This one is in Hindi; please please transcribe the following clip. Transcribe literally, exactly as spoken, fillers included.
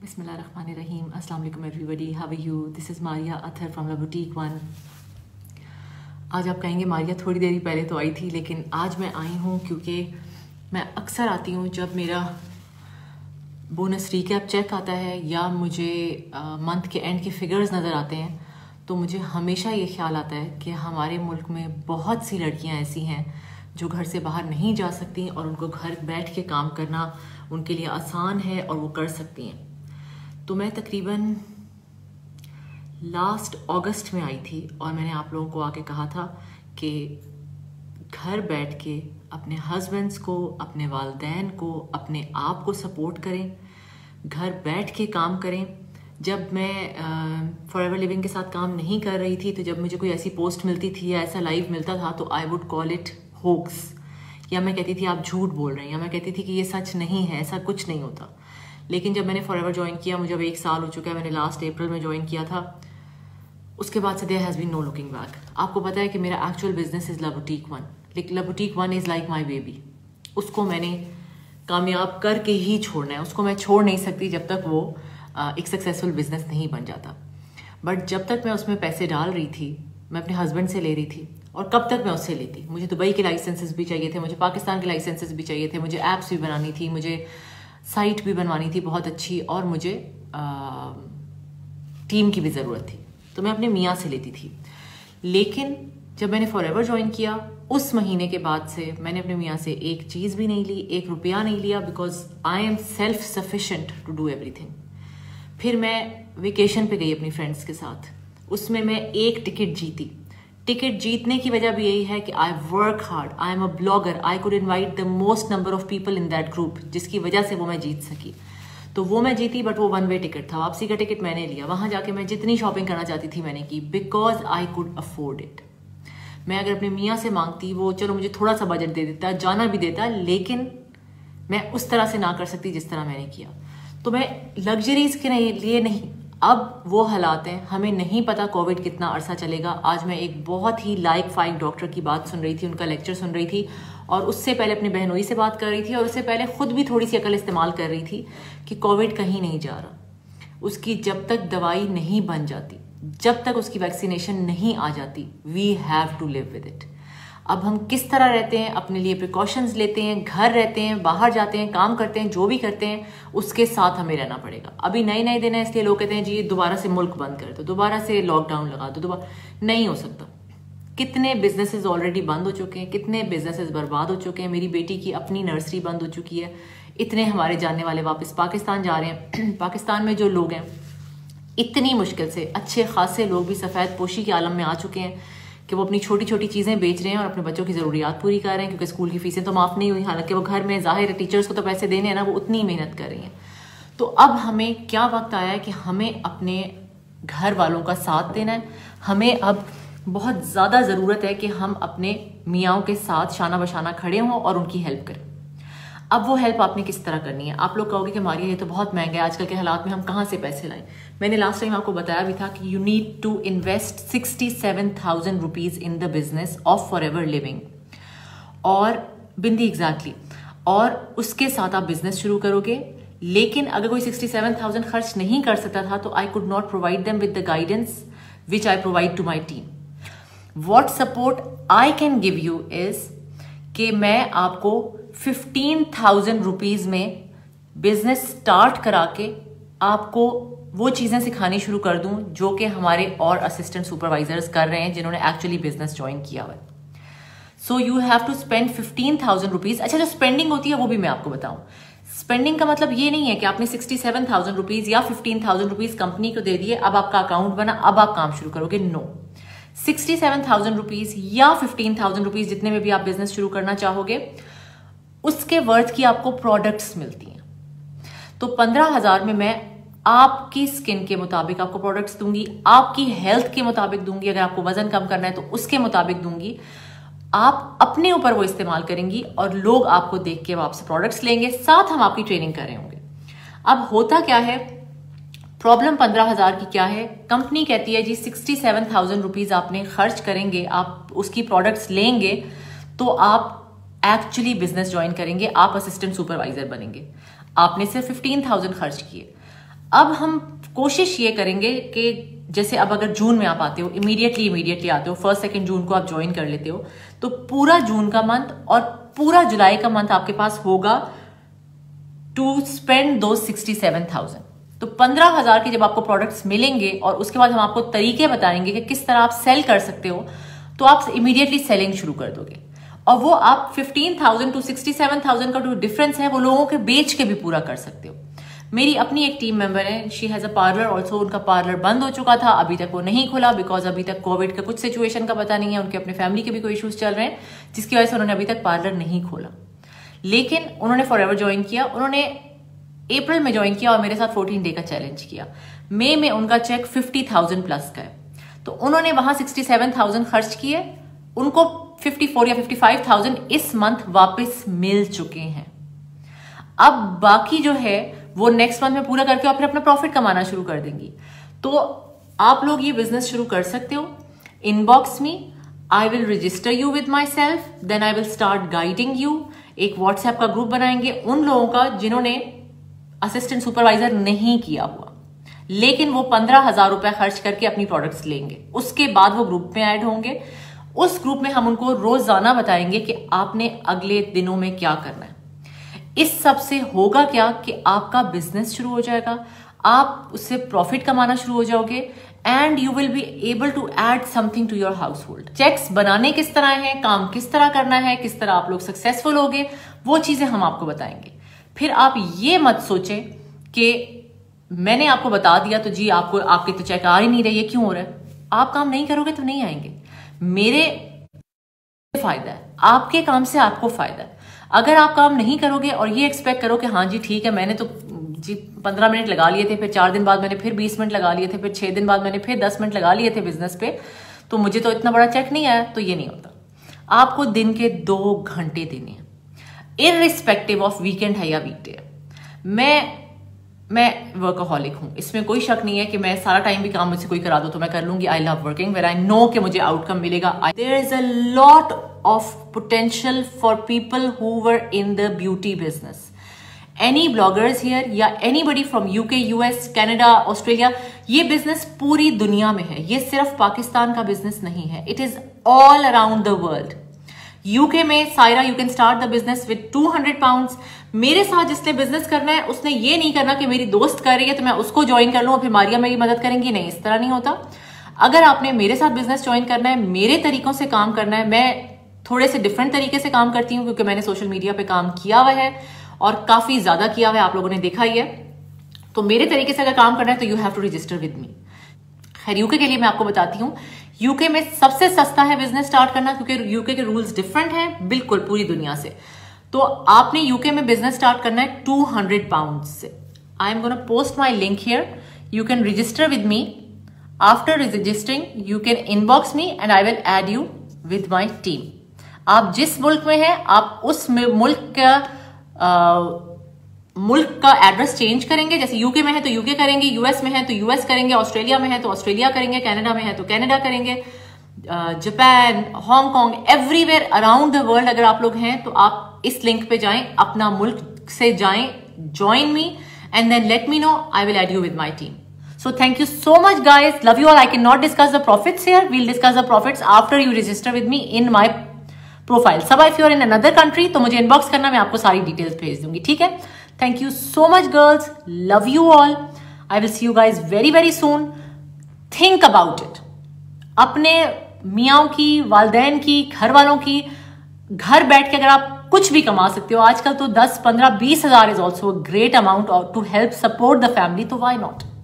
Bismillahirrahmanirrahim. Assalamu alaikum everybody. How are you? This is Maria Athar from La Boutique One. आज आप कहेंगे मारिया थोड़ी देरी पहले तो आई थी, लेकिन आज मैं आई हूँ क्योंकि मैं अक्सर आती हूँ जब मेरा बोनस रिकैप चेक आता है या मुझे मंथ के एंड के फिगर्स नज़र आते हैं, तो मुझे हमेशा ये ख्याल आता है कि हमारे मुल्क में बहुत सी लड़कियाँ ऐसी हैं जो घर से बाहर नहीं जा सकती और उनको घर बैठ के काम करना उनके लिए आसान है और वो कर सकती हैं। तो मैं तकरीबन लास्ट अगस्त में आई थी और मैंने आप लोगों को आके कहा था कि घर बैठ के अपने हस्बैंड्स को, अपने वालिदैन को, अपने आप को सपोर्ट करें, घर बैठ के काम करें। जब मैं फॉरएवर लिविंग के साथ काम नहीं कर रही थी तो जब मुझे कोई ऐसी पोस्ट मिलती थी या ऐसा लाइव मिलता था तो I would call it hoax, या मैं कहती थी आप झूठ बोल रहे हैं, या मैं कहती थी कि ये सच नहीं है, ऐसा कुछ नहीं होता। लेकिन जब मैंने फॉरएवर ज्वाइन किया, मुझे अब एक साल हो चुका है, मैंने लास्ट अप्रैल में ज्वाइन किया था, उसके बाद से there has been no looking back. आपको पता है कि मेरा actual business is La Boutique One, लेकिन La Boutique One is like my baby. उसको मैंने कामयाब करके ही छोड़ना है, उसको मैं छोड़ नहीं सकती जब तक वो एक सक्सेसफुल बिजनेस नहीं बन जाता। बट जब तक मैं उसमें पैसे डाल रही थी, मैं अपने हस्बैंड से ले रही थी, और कब तक मैं उससे लेती, मुझे दुबई के लाइसेंसेस भी चाहिए थे, मुझे पाकिस्तान के लाइसेंसेस भी चाहिए थे, मुझे ऐप्स भी बनानी थी, मुझे साइट भी बनवानी थी बहुत अच्छी, और मुझे आ, टीम की भी ज़रूरत थी, तो मैं अपने मियाँ से लेती थी। लेकिन जब मैंने फॉरएवर ज्वाइन किया, उस महीने के बाद से मैंने अपने मियाँ से एक चीज़ भी नहीं ली, एक रुपया नहीं लिया, because I am self sufficient to do everything. फिर मैं वेकेशन पे गई अपनी फ्रेंड्स के साथ, उसमें मैं एक टिकट जीती। टिकट जीतने की वजह भी यही है कि I work hard, I am a blogger, I could invite the most number of people in that group, जिसकी वजह से वो मैं जीत सकी। तो वो मैं जीती, बट वो वन वे टिकट था, वापसी का टिकट मैंने लिया। वहां जाके मैं जितनी शॉपिंग करना चाहती थी मैंने की, because I could afford it. मैं अगर अपने मियाँ से मांगती, वो चलो मुझे थोड़ा सा बजट दे देता, जाना भी देता, लेकिन मैं उस तरह से ना कर सकती जिस तरह मैंने किया। तो मैं लग्जरीज के लिए नहीं, अब वो हालात हैं, हमें नहीं पता कोविड कितना अरसा चलेगा। आज मैं एक बहुत ही लाइक फाइक डॉक्टर की बात सुन रही थी, उनका लेक्चर सुन रही थी, और उससे पहले अपनी बहनोई से बात कर रही थी, और उससे पहले खुद भी थोड़ी सी अकल इस्तेमाल कर रही थी कि कोविड कहीं नहीं जा रहा। उसकी जब तक दवाई नहीं बन जाती, जब तक उसकी वैक्सीनेशन नहीं आ जाती, we have to live with it. अब हम किस तरह रहते हैं, अपने लिए प्रिकॉशंस लेते हैं, घर रहते हैं, बाहर जाते हैं, काम करते हैं, जो भी करते हैं, उसके साथ हमें रहना पड़ेगा। अभी नए नए दिन है, इसलिए लोग कहते हैं जी दोबारा से मुल्क बंद कर दो, दोबारा से लॉकडाउन लगा दो, दोबारा नहीं हो सकता। कितने बिजनेसेस ऑलरेडी बंद हो चुके हैं, कितने बिजनेसेस बर्बाद हो चुके हैं। मेरी बेटी की अपनी नर्सरी बंद हो चुकी है, इतने हमारे जानने वाले वापस पाकिस्तान जा रहे हैं। पाकिस्तान में जो लोग हैं, इतनी मुश्किल से अच्छे खासे लोग भी सफ़ेद पोशी के आलम में आ चुके हैं कि वो अपनी छोटी छोटी चीज़ें बेच रहे हैं और अपने बच्चों की ज़रूरियात पूरी कर रहे हैं, क्योंकि स्कूल की फीसें तो माफ़ नहीं हुई, हालांकि वो घर में ज़ाहिर है टीचर्स को तो पैसे देने हैं ना, वो उतनी मेहनत कर रही हैं। तो अब हमें क्या वक्त आया है कि हमें अपने घर वालों का साथ देना है। हमें अब बहुत ज़्यादा ज़रूरत है कि हम अपने मियाँओं के साथ शाना बशाना खड़े हों और उनकी हेल्प करें। अब वो हेल्प आपने किस तरह करनी है? आप लोग कहोगे कि मारिया ये तो बहुत महंगा है, आजकल के हालात में हम कहाँ से पैसे लाएं? मैंने लास्ट टाइम आपको बताया भी था कि you need to invest sixty seven thousand rupees in the business of Forever Living, और बिंदी एग्जैक्टली exactly. और उसके साथ आप बिजनेस शुरू करोगे। लेकिन अगर कोई सिक्सटी सेवन थाउजेंड खर्च नहीं कर सकता था तो I could not provide them with the guidance which I provide to my team. What support I can give you is कि मैं आपको फिफ्टीन थाउजेंड रुपीज में बिजनेस स्टार्ट करा के आपको वो चीजें सिखानी शुरू कर दूं जो कि हमारे और असिस्टेंट सुपरवाइजर्स कर रहे हैं जिन्होंने एक्चुअली बिजनेस ज्वाइन किया हुआ है। So you have to spend fifteen thousand rupees. अच्छा, जो स्पेंडिंग होती है वो भी मैं आपको बताऊं। स्पेंडिंग का मतलब ये नहीं है कि आपने सिक्सटी सेवन थाउजेंड रुपीज या फिफ्टीन थाउजेंड रुपीज कंपनी को दे दिए, अब आपका अकाउंट बना, अब आप काम शुरू करोगे। No, sixty seven thousand rupees या फिफ्टीन थाउजेंड रुपीज जितने में भी आप बिजनेस शुरू करना चाहोगे, उसके वर्थ की आपको प्रोडक्ट्स मिलती हैं। तो पंद्रह हजार में मैं आपकी स्किन के मुताबिक आपको प्रोडक्ट्स दूंगी, आपकी हेल्थ के मुताबिक दूंगी, अगर आपको वजन कम करना है तो उसके मुताबिक दूंगी। आप अपने ऊपर वो इस्तेमाल करेंगी और लोग आपको देख के वो आपसे प्रोडक्ट्स लेंगे, साथ हम आपकी ट्रेनिंग कर रहे होंगे। अब होता क्या है, प्रॉब्लम पंद्रह हजार की क्या है? कंपनी कहती है जी सिक्सटी सेवन थाउजेंड रुपीज आपने खर्च करेंगे, आप उसकी प्रोडक्ट्स लेंगे तो आप एक्चुअली बिजनेस ज्वाइन करेंगे, आप असिस्टेंट सुपरवाइजर बनेंगे। आपने सिर्फ फिफ्टीन थाउजेंड खर्च किए, अब हम कोशिश ये करेंगे कि जैसे अब अगर जून में आप आते हो, इमीडिएटली इमीडिएटली आते हो, फर्स्ट सेकंड जून को आप ज्वाइन कर लेते हो, तो पूरा जून का मंथ और पूरा जुलाई का मंथ आपके पास होगा टू स्पेंड दो सिक्सटी सेवन थाउजेंड। तो पंद्रह हजार के जब आपको प्रोडक्ट्स मिलेंगे और उसके बाद हम आपको तरीके बताएंगे कि किस तरह आप सेल कर सकते हो, तो आप इमीडिएटली सेलिंग शुरू कर दोगे। और वो आप fifteen thousand to sixty seven thousand का जो डिफरेंस है वो लोगों के बेच के भी पूरा कर सकते हो। मेरी अपनी एक टीम मेंबर है, she has a parlour also. उनका पार्लर बंद हो चुका था, अभी तक वो नहीं खुला बिकॉज अभी तक कोविड का कुछ सिचुएशन का पता नहीं है, उनके अपने फैमिली के भी कोई इश्यूज चल रहे हैं जिसकी वजह से उन्होंने अभी तक पार्लर नहीं खोला। लेकिन उन्होंने फॉरएवर ज्वाइन किया, उन्होंने अप्रैल में ज्वाइन किया और मेरे साथ फोर्टीन डे का चैलेंज किया। मई में उनका चेक फिफ्टी थाउजेंड प्लस का है, तो उन्होंने वहां सिक्सटी सेवन थाउजेंड खर्च किए, उनको फिफ्टी फोर या फिफ्टी फाइव थाउजेंड इस मंथ वापस मिल चुके हैं। अब बाकी जो है वो नेक्स्ट मंथ में पूरा करके और फिर अपना प्रॉफिट कमाना शुरू कर देंगी। तो आप लोग ये बिजनेस शुरू कर सकते हो। इनबॉक्स में I will register you with myself, then I will start guiding you. एक व्हाट्सएप का ग्रुप बनाएंगे उन लोगों का जिन्होंने असिस्टेंट सुपरवाइजर नहीं किया हुआ, लेकिन वो पंद्रह हजार रुपए खर्च करके अपनी प्रोडक्ट्स लेंगे। उसके बाद वो ग्रुप में ऐड होंगे। उस ग्रुप में हम उनको रोजाना बताएंगे कि आपने अगले दिनों में क्या करना है। इस सब से होगा क्या कि आपका बिजनेस शुरू हो जाएगा, आप उससे प्रॉफिट कमाना शुरू हो जाओगे and you will be able to add something to your household. Cheques बनाने किस तरह है, काम किस तरह करना है, किस तरह आप लोग सक्सेसफुल होगे, वो चीजें हम आपको बताएंगे। फिर आप ये मत सोचें कि मैंने आपको बता दिया तो जी आपको आपके तो चेक आ ही नहीं रही है, क्यों हो रहा है। आप काम नहीं करोगे तो नहीं आएंगे। मेरे फायदा है, आपके काम से आपको फायदा है। अगर आप काम नहीं करोगे और ये एक्सपेक्ट करो कि हाँ जी ठीक है, मैंने तो जी पंद्रह मिनट लगा लिए थे, फिर चार दिन बाद मैंने फिर बीस मिनट लगा लिए थे, फिर छह दिन बाद मैंने फिर दस मिनट लगा लिए थे बिजनेस पे, तो मुझे तो इतना बड़ा चेक नहीं आया, तो ये नहीं होता। आपको दिन के दो घंटे देने हैं, इररिस्पेक्टिव ऑफ वीकेंड है या वीकडे। मैं मैं वर्कaholic हूं, इसमें कोई शक नहीं है कि मैं सारा टाइम भी काम मुझसे कोई करा दो तो मैं कर लूंगी। I love working where I know कि मुझे आउटकम मिलेगा। There is a lot of potential for people who were in the beauty business. Any bloggers here या anybody from UK, US, Canada, Australia, ये बिजनेस पूरी दुनिया में है, ये सिर्फ पाकिस्तान का बिजनेस नहीं है, it is all around the world. UK में Saira you can start the business with two hundred pounds. मेरे साथ जिसने बिजनेस करना है उसने ये नहीं करना कि मेरी दोस्त कर रही है तो मैं उसको ज्वाइन कर लूं और फिर मारिया मेरी मदद करेंगी, नहीं, इस तरह नहीं होता। अगर आपने मेरे साथ बिजनेस ज्वाइन करना है, मेरे तरीकों से काम करना है, मैं थोड़े से डिफरेंट तरीके से काम करती हूँ क्योंकि मैंने सोशल मीडिया पे काम किया हुआ है और काफी ज्यादा किया हुआ है, आप लोगों ने देखा ही है। तो मेरे तरीके से अगर काम करना है तो you have to register with me. खैर यूके के लिए मैं आपको बताती हूँ, यूके में सबसे सस्ता है बिजनेस स्टार्ट करना क्योंकि यूके के रूल्स डिफरेंट हैं बिल्कुल पूरी दुनिया से। तो आपने यूके में बिजनेस स्टार्ट करना है टू हंड्रेड पाउंड से। I am gonna post my link here, you can register with me. After registering you can inbox me and I will add you with my team. आप जिस मुल्क में हैं आप उस मुल्क का आ, मुल्क का एड्रेस चेंज करेंगे। जैसे यूके में है तो यूके करेंगे, यूएस में है तो यूएस करेंगे, ऑस्ट्रेलिया में है तो ऑस्ट्रेलिया करेंगे, कनाडा में है तो कनाडा करेंगे, Japan, Hong Kong, everywhere around the world अगर आप लोग हैं तो आप इस लिंक पे जाएं, अपना मुल्क से जाएं, join me and then let me know, I will add you with my team. So thank you so much guys, love you all. I cannot discuss the profits here, we'll discuss the profits after you register with me in my profile. सब if you are in another country तो मुझे inbox करना, मैं आपको सारी details भेज दूंगी, ठीक है। Thank you so much girls, love you all. I will see you guys very very soon. Think about it. अपने मियाओं की, वालदैन की, घर वालों की, घर बैठ के अगर आप कुछ भी कमा सकते हो आजकल तो दस पंद्रह बीस हजार is also great amount to help support the family, तो वाई नॉट।